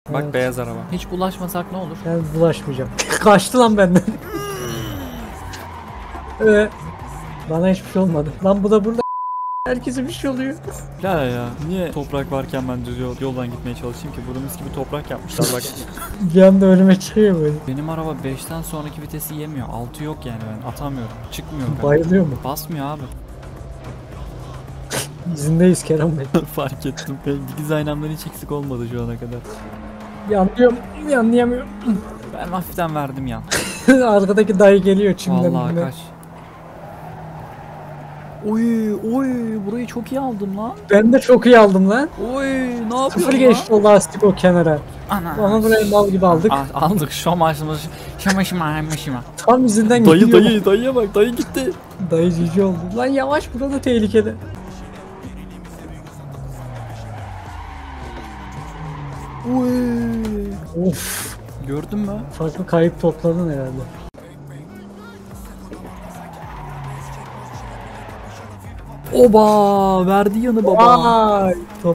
Bak Evet. beyaz araba. Hiç bulaşmasak ne olur? Ben bulaşmayacağım. Kaçtı lan benden. Bana hiçbir şey olmadı. Lan bu da burada. Herkese bir şey oluyor. Ya niye toprak varken ben düz yoldan gitmeye çalışayım ki? Burada mis gibi toprak yapmışlar bak. Bir anda önüme çıkıyor böyle. Benim araba 5'ten sonraki vitesi yemiyor. 6 yok yani ben atamıyorum. Çıkmıyor kanka. Bayılıyor mu? Basmıyor abi. İzindeyiz Kerem Bey. Fark ettim. Dikiz aynamdan hiç eksik olmadı şu ana kadar. Yanlıyorum. Yanlayamıyorum. Ben hafiften verdim ya. Arkadaki dayı geliyor çimden. Vallahi kaç. Oy burayı çok iyi aldım lan. Ben de çok iyi aldım lan. Oy ne yapıyorsun Sıfır lan? geçti o lastik o kenara. Ana. Ama burayı mal gibi aldık. Aldık şama. Tam izinden gidiyor. Dayıya bak dayı gitti. Dayı cici oldu. Lan yavaş burada tehlikeli. Oy. Of. Gördün mü? Farklı kayıp topladın herhalde. Oba verdi yanı baba. Vay.